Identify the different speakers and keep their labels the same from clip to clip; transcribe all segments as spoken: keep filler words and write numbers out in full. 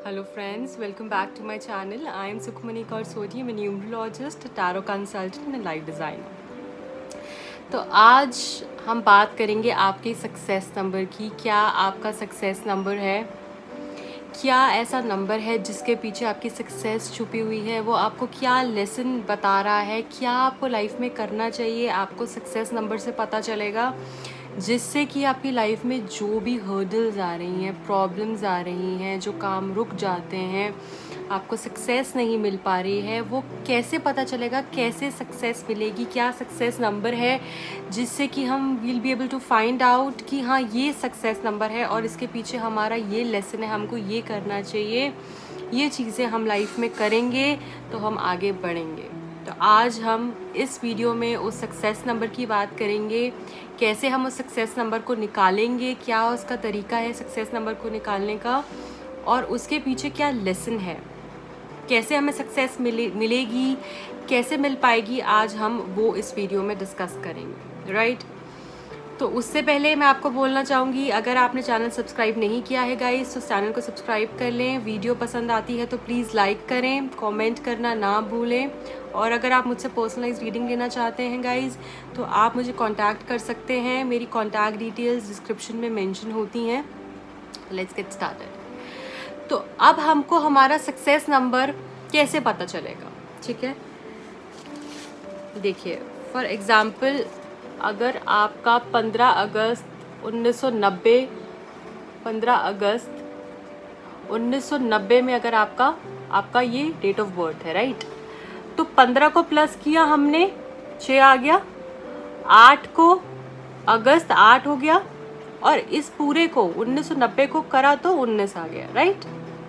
Speaker 1: Hello friends, welcome back to my channel. I am Sukhmani Kaur Sodhi, I'm a numerologist, tarot consultant and life designer. तो आज हम बात करेंगे आपके success number की। क्या आपका सक्सेस नंबर है? क्या ऐसा नंबर है जिसके पीछे आपकी सक्सेस छुपी हुई है? वो आपको क्या लेसन बता रहा है? क्या आपको लाइफ में करना चाहिए? आपको सक्सेस नंबर से पता चलेगा, जिससे कि आपकी लाइफ में जो भी हर्डल्स आ रही हैं, प्रॉब्लम्स आ रही हैं, जो काम रुक जाते हैं, आपको सक्सेस नहीं मिल पा रही है, वो कैसे पता चलेगा? कैसे सक्सेस मिलेगी? क्या सक्सेस नंबर है जिससे कि हम will be able to find out कि हाँ ये सक्सेस नंबर है और इसके पीछे हमारा ये लेसन है, हमको ये करना चाहिए, ये चीज़ें हम लाइफ में करेंगे तो हम आगे बढ़ेंगे। तो आज हम इस वीडियो में उस सक्सेस नंबर की बात करेंगे, कैसे हम उस सक्सेस नंबर को निकालेंगे, क्या उसका तरीका है सक्सेस नंबर को निकालने का, और उसके पीछे क्या लेसन है, कैसे हमें सक्सेस मिले मिलेगी कैसे मिल पाएगी, आज हम वो इस वीडियो में डिस्कस करेंगे, राइट। तो उससे पहले मैं आपको बोलना चाहूँगी, अगर आपने चैनल सब्सक्राइब नहीं किया है गाइस, तो चैनल को सब्सक्राइब कर लें। वीडियो पसंद आती है तो प्लीज़ लाइक करें, कमेंट करना ना भूलें। और अगर आप मुझसे पर्सनलाइज रीडिंग लेना चाहते हैं गाइस, तो आप मुझे कांटेक्ट कर सकते हैं। मेरी कांटेक्ट डिटेल्स डिस्क्रिप्शन में मेंशन होती हैं। Let's get started. तो अब हमको हमारा सक्सेस नंबर कैसे पता चलेगा, ठीक है? देखिए, फॉर एग्ज़ाम्पल, अगर आपका पंद्रह अगस्त उन्नीस सौ नब्बे पंद्रह अगस्त उन्नीस सौ नब्बे में अगर आपका आपका ये डेट ऑफ बर्थ है, राइट, तो पंद्रह को प्लस किया हमने, छः आ गया। आठ को अगस्त आठ हो गया, और इस पूरे को उन्नीस सौ नब्बे को करा तो उन्नीस आ गया, राइट।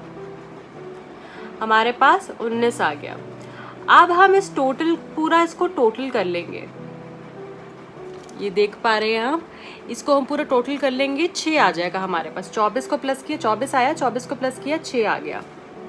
Speaker 1: हमारे पास उन्नीस आ गया। अब हम इस टोटल पूरा इसको टोटल कर लेंगे। ये देख पा रहे हैं आप, इसको हम पूरा टोटल कर लेंगे, छः आ जाएगा हमारे पास। चौबीस को प्लस किया, चौबीस आया, चौबीस को प्लस किया, छः आ गया,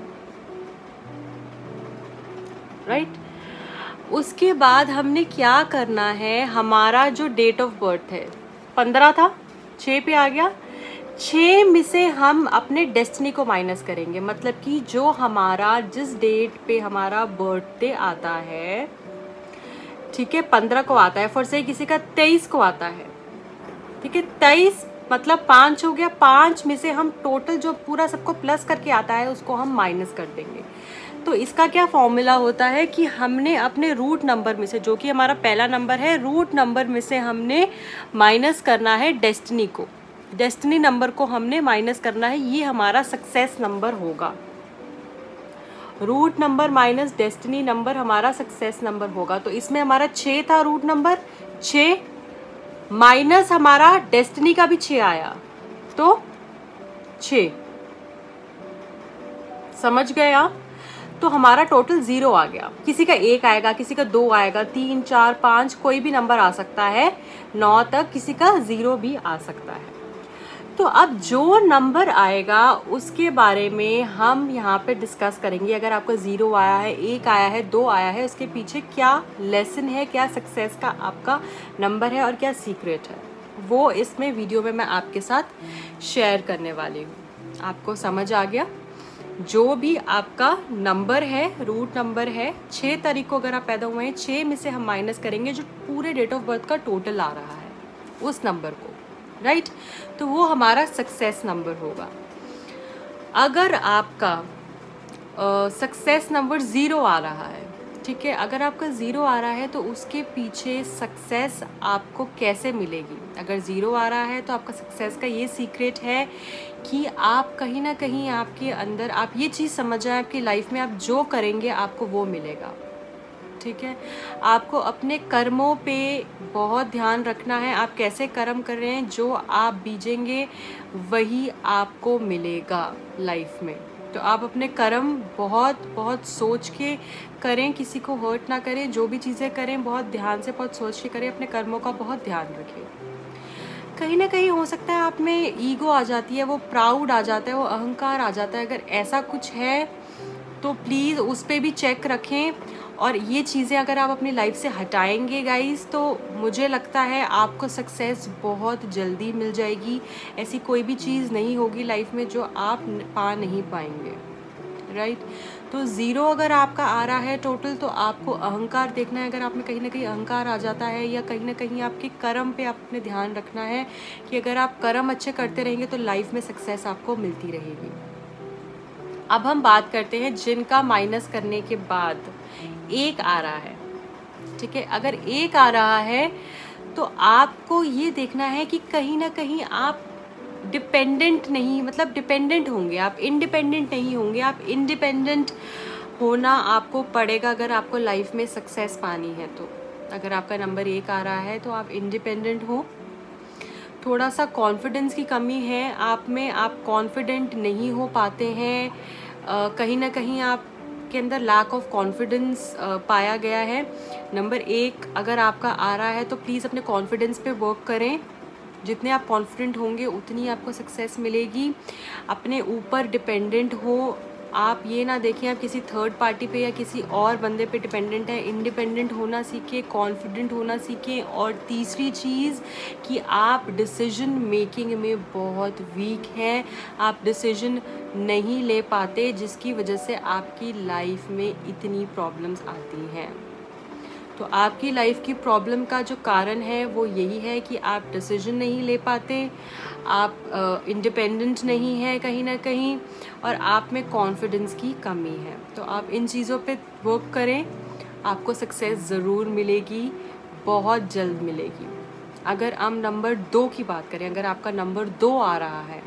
Speaker 1: राइट। उसके बाद हमने क्या करना है, हमारा जो डेट ऑफ बर्थ है पंद्रह था, छः पे आ गया। छः में से हम अपने डेस्टिनी को माइनस करेंगे, मतलब कि जो हमारा जिस डेट पे हमारा बर्थडे आता है, ठीक है, पंद्रह को आता है, फॉर से किसी का तेईस को आता है, ठीक है, तेईस मतलब पाँच हो गया। पाँच में से हम टोटल जो पूरा सबको प्लस करके आता है उसको हम माइनस कर देंगे। तो इसका क्या फॉर्मूला होता है कि हमने अपने रूट नंबर में से, जो कि हमारा पहला नंबर है, रूट नंबर में से हमने माइनस करना है डेस्टिनी को, डेस्टिनी नंबर को हमने माइनस करना है। ये हमारा सक्सेस नंबर होगा। Root number minus destiny number हमारा सक्सेस नंबर होगा। तो इसमें हमारा छः था रूट नंबर, छः माइनस हमारा डेस्टिनी का भी छः आया, तो छः, समझ गए आप? तो हमारा टोटल ज़ीरो आ गया। किसी का एक आएगा, किसी का दो आएगा, तीन, चार, पाँच, कोई भी नंबर आ सकता है, नौ तक किसी का ज़ीरो भी आ सकता है। तो अब जो नंबर आएगा उसके बारे में हम यहाँ पे डिस्कस करेंगे। अगर आपका ज़ीरो आया है, एक आया है, दो आया है, उसके पीछे क्या लेसन है, क्या सक्सेस का आपका नंबर है और क्या सीक्रेट है, वो इसमें वीडियो में मैं आपके साथ शेयर करने वाली हूँ। आपको समझ आ गया? जो भी आपका नंबर है, रूट नंबर है, छः तारीख को अगर आप पैदा हुए हैं, छः में से हम माइनस करेंगे जो पूरे डेट ऑफ बर्थ का टोटल आ रहा है उस नंबर को, राइट right? तो वो हमारा सक्सेस नंबर होगा। अगर आपका सक्सेस नंबर ज़ीरो आ रहा है, ठीक है, अगर आपका ज़ीरो आ रहा है तो उसके पीछे सक्सेस आपको कैसे मिलेगी? अगर ज़ीरो आ रहा है तो आपका सक्सेस का ये सीक्रेट है कि आप कहीं ना कहीं आपके अंदर आप ये चीज़ समझ जाए, आपकी लाइफ में आप जो करेंगे आपको वो मिलेगा, ठीक है। आपको अपने कर्मों पे बहुत ध्यान रखना है। आप कैसे कर्म कर रहे हैं, जो आप बीजेंगे वही आपको मिलेगा लाइफ में। तो आप अपने कर्म बहुत बहुत सोच के करें, किसी को हर्ट ना करें, जो भी चीज़ें करें बहुत ध्यान से, बहुत सोच के करें, अपने कर्मों का बहुत ध्यान रखें। कहीं ना कहीं हो सकता है आप में ईगो आ जाती है, वो प्राउड आ जाता है, वो अहंकार आ जाता है। अगर ऐसा कुछ है तो प्लीज़ उस पर भी चेक रखें। और ये चीज़ें अगर आप अपनी लाइफ से हटाएंगे गाइस, तो मुझे लगता है आपको सक्सेस बहुत जल्दी मिल जाएगी। ऐसी कोई भी चीज़ नहीं होगी लाइफ में जो आप पा नहीं पाएंगे, राइट। तो ज़ीरो अगर आपका आ रहा है टोटल, तो आपको अहंकार देखना है। अगर आप में कहीं ना कहीं अहंकार आ जाता है, या कहीं ना कहीं आपके कर्म पे आपने ध्यान रखना है कि अगर आप कर्म अच्छे करते रहेंगे तो लाइफ में सक्सेस आपको मिलती रहेगी। अब हम बात करते हैं जिनका माइनस करने के बाद एक आ रहा है, ठीक है। अगर एक आ रहा है तो आपको ये देखना है कि कहीं ना कहीं आप डिपेंडेंट नहीं, मतलब डिपेंडेंट होंगे, आप इंडिपेंडेंट नहीं होंगे। आप इंडिपेंडेंट होना आपको पड़ेगा अगर आपको लाइफ में सक्सेस पानी है। तो अगर आपका नंबर एक आ रहा है तो आप इंडिपेंडेंट हो। थोड़ा सा कॉन्फिडेंस की कमी है आप में, आप कॉन्फिडेंट नहीं हो पाते हैं। uh, कहीं ना कहीं आप के अंदर लैक ऑफ कॉन्फिडेंस पाया गया है। नंबर एक अगर आपका आ रहा है तो प्लीज़ अपने कॉन्फिडेंस पे वर्क करें। जितने आप कॉन्फिडेंट होंगे उतनी आपको सक्सेस मिलेगी। अपने ऊपर डिपेंडेंट हो, आप ये ना देखें आप किसी थर्ड पार्टी पे या किसी और बंदे पे डिपेंडेंट है। इंडिपेंडेंट होना सीखें, कॉन्फिडेंट होना सीखें। और तीसरी चीज़ कि आप डिसीजन मेकिंग में बहुत वीक हैं, आप डिसीजन नहीं ले पाते, जिसकी वजह से आपकी लाइफ में इतनी प्रॉब्लम्स आती हैं। तो आपकी लाइफ की प्रॉब्लम का जो कारण है वो यही है कि आप डिसीजन नहीं ले पाते, आप इंडिपेंडेंट uh, नहीं है कहीं ना कहीं, और आप में कॉन्फिडेंस की कमी है। तो आप इन चीज़ों पे वर्क करें, आपको सक्सेस ज़रूर मिलेगी, बहुत जल्द मिलेगी। अगर हम नंबर दो की बात करें, अगर आपका नंबर दो आ रहा है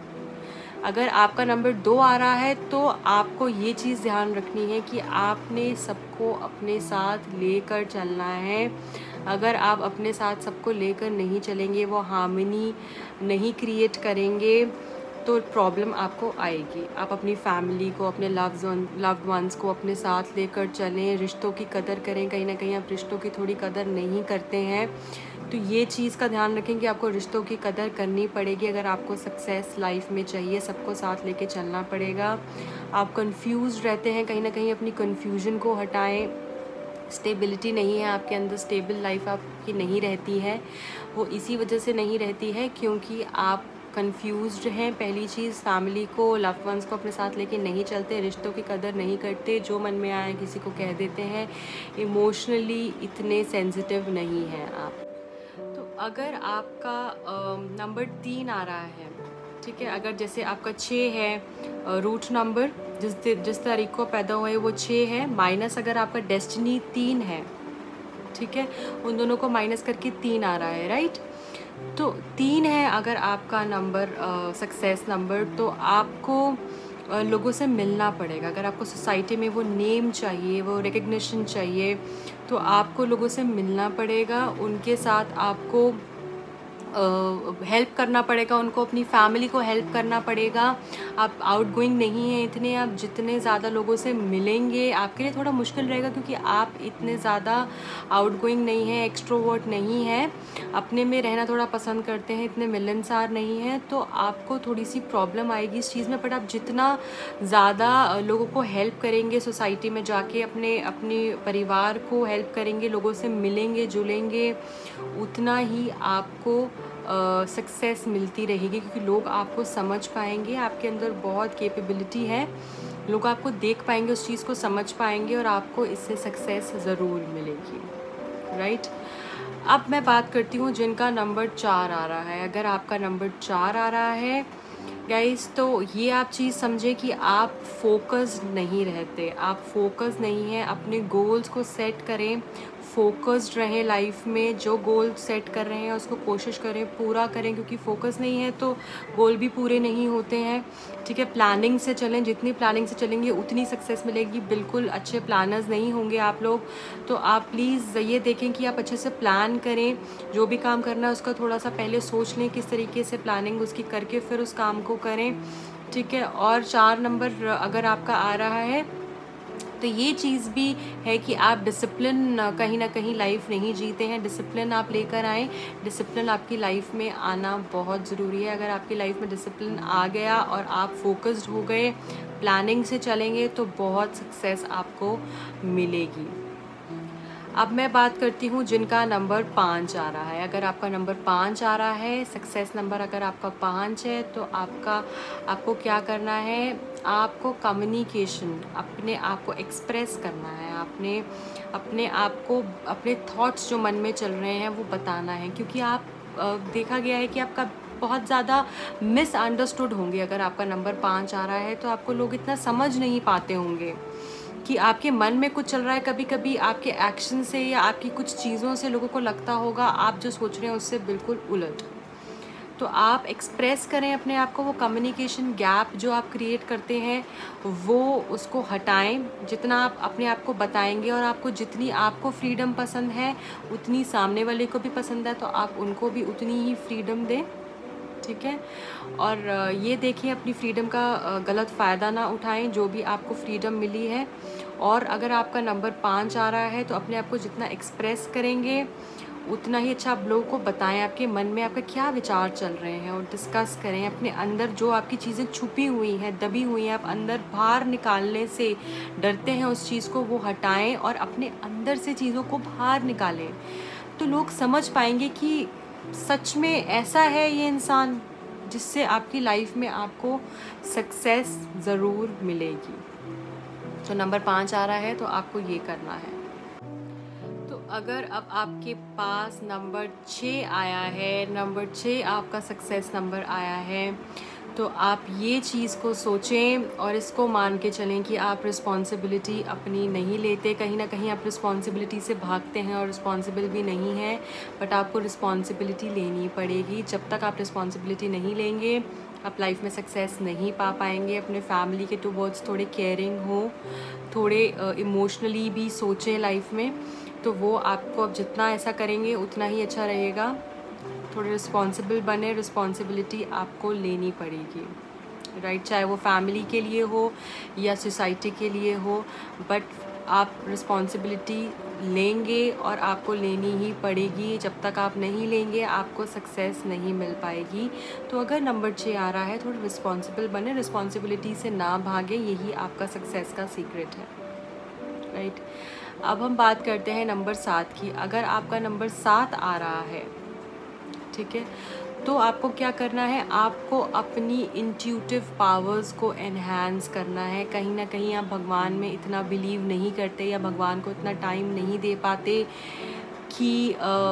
Speaker 1: अगर आपका नंबर दो आ रहा है तो आपको ये चीज़ ध्यान रखनी है कि आपने सबको अपने साथ लेकर चलना है। अगर आप अपने साथ सबको लेकर नहीं चलेंगे, वो हार्मनी नहीं क्रिएट करेंगे, तो प्रॉब्लम आपको आएगी। आप अपनी फैमिली को, अपने लव्ड वन लव्ड वंस को अपने साथ लेकर चलें, रिश्तों की कदर करें। कहीं ना कहीं आप रिश्तों की थोड़ी कदर नहीं करते हैं, तो ये चीज़ का ध्यान रखें कि आपको रिश्तों की कदर करनी पड़ेगी। अगर आपको सक्सेस लाइफ में चाहिए, सबको साथ लेके चलना पड़ेगा। आप कंफ्यूज रहते हैं, कहीं ना कहीं अपनी कन्फ्यूजन को हटाएं। स्टेबिलिटी नहीं है आपके अंदर, स्टेबल लाइफ आपकी नहीं रहती है। वो इसी वजह से नहीं रहती है क्योंकि आप कंफ्यूज्ड हैं। पहली चीज़, फैमिली को, लव्ड वंस को अपने साथ लेके नहीं चलते, रिश्तों की कदर नहीं करते, जो मन में आए किसी को कह देते हैं, इमोशनली इतने सेंसिटिव नहीं हैं आप। तो अगर आपका नंबर तीन आ रहा है, ठीक है, अगर जैसे आपका छः है रूट नंबर, जिस जिस तारीख को पैदा हुए वो छः है, माइनस अगर आपका डेस्टिनी तीन है, ठीक है, उन दोनों को माइनस करके तीन आ रहा है, राइट। तो तीन है अगर आपका नंबर सक्सेस नंबर, तो आपको uh, लोगों से मिलना पड़ेगा। अगर आपको सोसाइटी में वो नेम चाहिए, वो रिकग्निशन चाहिए, तो आपको लोगों से मिलना पड़ेगा, उनके साथ आपको हेल्प uh, करना पड़ेगा, उनको, अपनी फैमिली को हेल्प करना पड़ेगा। आप आउटगोइंग नहीं हैं इतने, आप जितने ज़्यादा लोगों से मिलेंगे आपके लिए थोड़ा मुश्किल रहेगा, क्योंकि आप इतने ज़्यादा आउटगोइंग नहीं हैं, एक्सट्रोवर्ट नहीं हैं, अपने में रहना थोड़ा पसंद करते हैं, इतने मिलनसार नहीं हैं, तो आपको थोड़ी सी प्रॉब्लम आएगी इस चीज़ में। बट आप जितना ज़्यादा लोगों को हेल्प करेंगे, सोसाइटी में जाके अपने अपने परिवार को हेल्प करेंगे, लोगों से मिलेंगे जुलेंगे, उतना ही आपको सक्सेस uh, मिलती रहेगी, क्योंकि लोग आपको समझ पाएंगे, आपके अंदर बहुत कैपेबिलिटी है, लोग आपको देख पाएंगे, उस चीज़ को समझ पाएंगे, और आपको इससे सक्सेस ज़रूर मिलेगी, राइट। अब मैं बात करती हूँ जिनका नंबर चार आ रहा है। अगर आपका नंबर चार आ रहा है गाइस, तो ये आप चीज़ समझे कि आप फोकस नहीं रहते, आप फोकस नहीं हैं। अपने गोल्स को सेट करें, फोकस्ड रहें लाइफ में, जो गोल सेट कर रहे हैं उसको कोशिश करें पूरा करें, क्योंकि फोकस नहीं है तो गोल भी पूरे नहीं होते हैं, ठीक है। प्लानिंग से चलें, जितनी प्लानिंग से चलेंगे उतनी सक्सेस मिलेगी। बिल्कुल अच्छे प्लानर्स नहीं होंगे आप लोग, तो आप प्लीज़ ये देखें कि आप अच्छे से प्लान करें, जो भी काम करना है उसका थोड़ा सा पहले सोच लें किस तरीके से प्लानिंग उसकी करके फिर उस काम को करें, ठीक है। और चार नंबर अगर आपका आ रहा है तो ये चीज़ भी है कि आप डिसिप्लिन कहीं ना कहीं लाइफ नहीं जीते हैं, डिसिप्लिन आप लेकर आएँ। डिसिप्लिन आपकी लाइफ में आना बहुत ज़रूरी है। अगर आपकी लाइफ में डिसिप्लिन आ गया और आप फोकस्ड हो गए, प्लानिंग से चलेंगे, तो बहुत सक्सेस आपको मिलेगी। अब मैं बात करती हूँ जिनका नंबर पाँच आ रहा है। अगर आपका नंबर पाँच आ रहा है, सक्सेस नंबर अगर आपका पाँच है, तो आपका आपको क्या करना है, आपको कम्युनिकेशन, अपने आप को एक्सप्रेस करना है, आपने अपने आप को, अपने थॉट्स जो मन में चल रहे हैं वो बताना है, क्योंकि आप आ, देखा गया है कि आपका बहुत ज़्यादा मिसअंडरस्टूड होंगे। अगर आपका नंबर पाँच आ रहा है तो आपको लोग इतना समझ नहीं पाते होंगे कि आपके मन में कुछ चल रहा है। कभी कभी आपके एक्शन से या आपकी कुछ चीज़ों से लोगों को लगता होगा आप जो सोच रहे हैं उससे बिल्कुल उलट। तो आप एक्सप्रेस करें अपने आप को, वो कम्युनिकेशन गैप जो आप क्रिएट करते हैं वो उसको हटाएं। जितना आप अपने आप को बताएंगे और आपको जितनी आपको फ्रीडम पसंद है उतनी सामने वाले को भी पसंद है, तो आप उनको भी उतनी ही फ्रीडम दें, ठीक है। और ये देखिए अपनी फ्रीडम का गलत फ़ायदा ना उठाएं, जो भी आपको फ्रीडम मिली है। और अगर आपका नंबर पाँच आ रहा है तो अपने आप को जितना एक्सप्रेस करेंगे उतना ही अच्छा आप लोगों को बताएं आपके मन में आपका क्या विचार चल रहे हैं, और डिस्कस करें अपने अंदर जो आपकी चीज़ें छुपी हुई हैं, दबी हुई हैं, आप अंदर बाहर निकालने से डरते हैं उस चीज़ को, वो हटाएं और अपने अंदर से चीज़ों को बाहर निकालें। तो लोग समझ पाएंगे कि सच में ऐसा है ये इंसान, जिससे आपकी लाइफ में आपको सक्सेस ज़रूर मिलेगी। तो नंबर पाँच आ रहा है तो आपको ये करना है। तो अगर अब आपके पास नंबर छः आया है, नंबर छः आपका सक्सेस नंबर आया है, तो आप ये चीज़ को सोचें और इसको मान के चलें कि आप रिस्पॉन्सिबिलिटी अपनी नहीं लेते। कहीं ना कहीं आप रिस्पॉन्सिबिलिटी से भागते हैं और रिस्पॉन्सिबल भी नहीं है, बट आपको रिस्पॉन्सिबिलिटी लेनी पड़ेगी। जब तक आप रिस्पॉन्सिबिलिटी नहीं लेंगे आप लाइफ में सक्सेस नहीं पा पाएंगे। अपने फैमिली के टूवर्ड्स थोड़े केयरिंग हो, थोड़े इमोशनली uh, भी सोचें लाइफ में, तो वो आपको अब जितना ऐसा करेंगे उतना ही अच्छा रहेगा। थोड़े रिस्पॉन्सिबल बने, रिस्पॉन्सिबिलिटी आपको लेनी पड़ेगी, राइट, चाहे वो फैमिली के लिए हो या सोसाइटी के लिए हो, बट आप रिस्पॉन्सिबिलिटी लेंगे और आपको लेनी ही पड़ेगी। जब तक आप नहीं लेंगे आपको सक्सेस नहीं मिल पाएगी। तो अगर नंबर छः आ रहा है थोड़ा रिस्पॉन्सिबल बने, रिस्पॉन्सिबिलिटी से ना भागे, यही आपका सक्सेस का सीक्रेट है, राइट। अब हम बात करते हैं नंबर सात की। अगर आपका नंबर सात आ रहा है, ठीक है, तो आपको क्या करना है, आपको अपनी इंट्यूटिव पावर्स को एनहांस करना है। कहीं ना कहीं आप भगवान में इतना बिलीव नहीं करते या भगवान को इतना टाइम नहीं दे पाते कि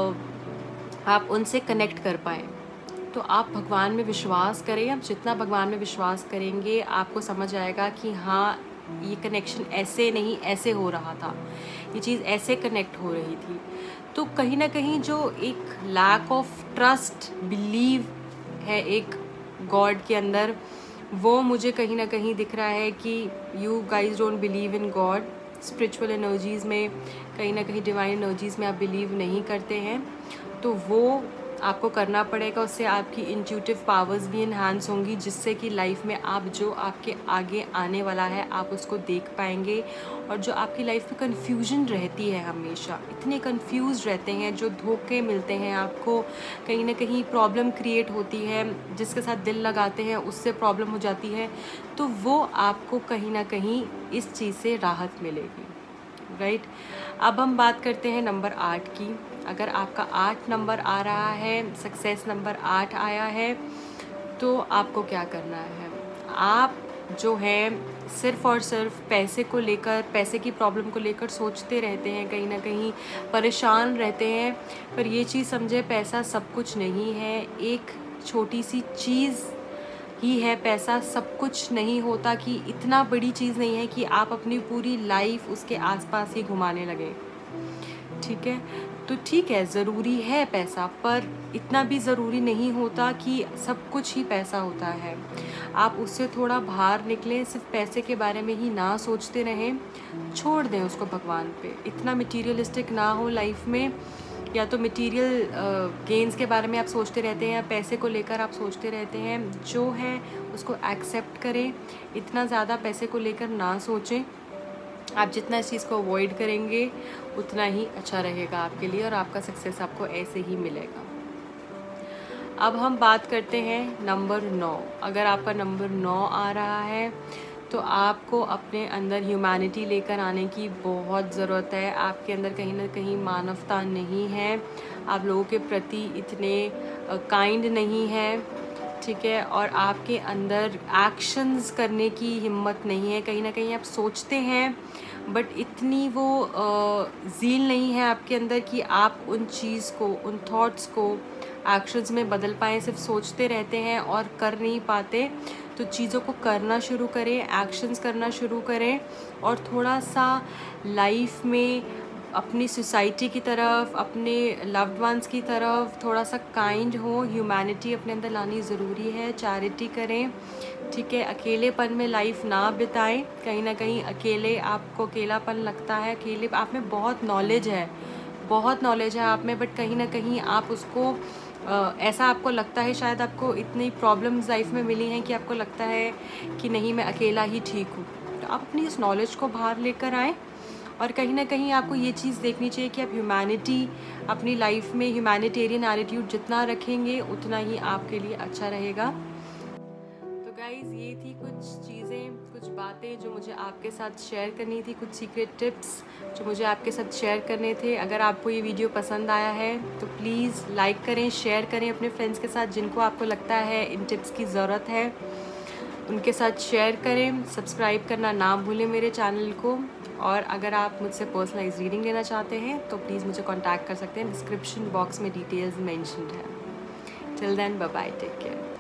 Speaker 1: आप उनसे कनेक्ट कर पाएँ। तो आप भगवान में विश्वास करें। आप जितना भगवान में विश्वास करेंगे आपको समझ आएगा कि हाँ ये कनेक्शन ऐसे नहीं ऐसे हो रहा था, ये चीज़ ऐसे कनेक्ट हो रही थी। तो कहीं ना कहीं जो एक लैक ऑफ ट्रस्ट, बिलीव है एक गॉड के अंदर, वो मुझे कहीं ना कहीं दिख रहा है कि you guys don't believe in God. Spiritual energies में, कहीं ना कहीं डिवाइन एनर्जीज़ में आप बिलीव नहीं करते हैं, तो वो आपको करना पड़ेगा। उससे आपकी इंट्यूटिव पावर्स भी इन्हांस होंगी, जिससे कि लाइफ में आप जो आपके आगे आने वाला है आप उसको देख पाएंगे। और जो आपकी लाइफ में कन्फ्यूजन रहती है, हमेशा इतने कंफ्यूज रहते हैं, जो धोखे मिलते हैं आपको, कहीं ना कहीं प्रॉब्लम क्रिएट होती है, जिसके साथ दिल लगाते हैं उससे प्रॉब्लम हो जाती है, तो वो आपको कहीं ना कहीं इस चीज़ से राहत मिलेगी, राइट। अब हम बात करते हैं नंबर आठ की। अगर आपका आठ नंबर आ रहा है, सक्सेस नंबर आठ आया है, तो आपको क्या करना है, आप जो है सिर्फ़ और सिर्फ पैसे को लेकर, पैसे की प्रॉब्लम को लेकर सोचते रहते हैं, कहीं ना कहीं परेशान रहते हैं। पर ये चीज़ समझे, पैसा सब कुछ नहीं है, एक छोटी सी चीज़ ही है पैसा, सब कुछ नहीं होता, कि इतना बड़ी चीज़ नहीं है कि आप अपनी पूरी लाइफ उसके आसपास ही घुमाने लगे, ठीक है। तो ठीक है, ज़रूरी है पैसा, पर इतना भी ज़रूरी नहीं होता कि सब कुछ ही पैसा होता है। आप उससे थोड़ा बाहर निकलें, सिर्फ पैसे के बारे में ही ना सोचते रहें, छोड़ दें उसको भगवान पे। इतना मटीरियलिस्टिक ना हो लाइफ में, या तो मटीरियल गेन्स के बारे में आप सोचते रहते हैं या पैसे को लेकर आप सोचते रहते हैं। जो है उसको एक्सेप्ट करें, इतना ज़्यादा पैसे को लेकर ना सोचें। आप जितना इस चीज़ को अवॉइड करेंगे उतना ही अच्छा रहेगा आपके लिए, और आपका सक्सेस आपको ऐसे ही मिलेगा। अब हम बात करते हैं नंबर नौ। अगर आपका नंबर नौ आ रहा है तो आपको अपने अंदर ह्यूमैनिटी लेकर आने की बहुत ज़रूरत है। आपके अंदर कहीं ना कहीं मानवता नहीं है, आप लोगों के प्रति इतने काइंड नहीं है, ठीक है, और आपके अंदर एक्शंस करने की हिम्मत नहीं है। कहीं ना कहीं आप सोचते हैं बट इतनी वो ज़ील नहीं है आपके अंदर कि आप उन चीज़ को, उन थॉट्स को एक्शंस में बदल पाएँ। सिर्फ सोचते रहते हैं और कर नहीं पाते। तो चीज़ों को करना शुरू करें, एक्शंस करना शुरू करें, और थोड़ा सा लाइफ में अपनी सोसाइटी की तरफ, अपने लव्ड वंस की तरफ थोड़ा सा काइंड हो। ह्यूमैनिटी अपने अंदर लानी ज़रूरी है। चैरिटी करें, ठीक है। अकेलेपन में लाइफ ना बिताएं। कहीं ना कहीं अकेले आपको अकेलापन लगता है, अकेले आप में बहुत नॉलेज है, बहुत नॉलेज है आप में, बट कहीं ना कहीं आप उसको आ, ऐसा आपको लगता है, शायद आपको इतनी प्रॉब्लम्स लाइफ में मिली हैं कि आपको लगता है कि नहीं मैं अकेला ही ठीक हूँ। तो आप अपनी इस नॉलेज को बाहर लेकर आएँ, और कहीं ना कहीं आपको ये चीज़ देखनी चाहिए कि आप ह्यूमैनिटी अपनी लाइफ में, ह्यूमैनिटेरियन एटीट्यूड जितना रखेंगे उतना ही आपके लिए अच्छा रहेगा। तो गाइज़, ये थी कुछ चीज़ें, कुछ बातें जो मुझे आपके साथ शेयर करनी थी, कुछ सीक्रेट टिप्स जो मुझे आपके साथ शेयर करने थे। अगर आपको ये वीडियो पसंद आया है तो प्लीज़ लाइक करें, शेयर करें अपने फ्रेंड्स के साथ जिनको आपको लगता है इन टिप्स की ज़रूरत है, उनके साथ शेयर करें। सब्सक्राइब करना ना भूलें मेरे चैनल को। और अगर आप मुझसे पर्सनलाइज रीडिंग लेना चाहते हैं तो प्लीज़ मुझे कांटेक्ट कर सकते हैं। डिस्क्रिप्शन बॉक्स में डिटेल्स मेंशन्ड है। Till then, bye bye, take care.